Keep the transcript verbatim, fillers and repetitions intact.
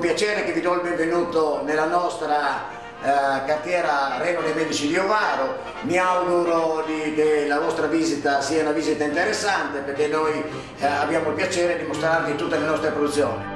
piacere che vi do il benvenuto nella nostra eh, cartiera Reno dei Medici di Ovaro. Mi auguro di, che la vostra visita sia una visita interessante, perché noi eh, abbiamo il piacere di mostrarvi tutte le nostre produzioni.